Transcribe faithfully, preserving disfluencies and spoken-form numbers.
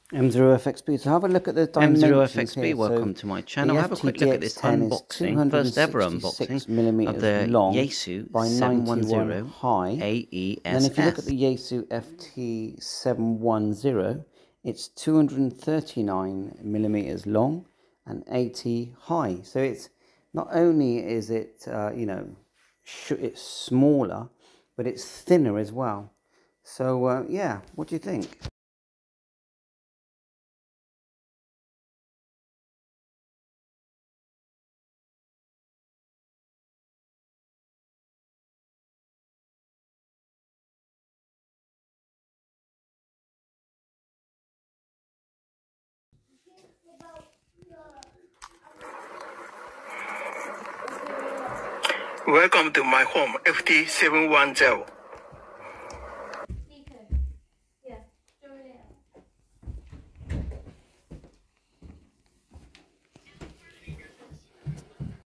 M zero F X B. So have a look at the M dimensions zero F X B, here. welcome so to my channel. Have a quick look at this unboxing, first ever unboxing of the YAESU by seven one ninety-one zero high. A E S S. And then if you look at the YAESU F T seven one zero, it's two hundred thirty-nine millimeters long and eighty high. So it's not only is it uh, you know sh it's smaller, but it's thinner as well. So uh, yeah, what do you think? Welcome to my home, F T seven one zero.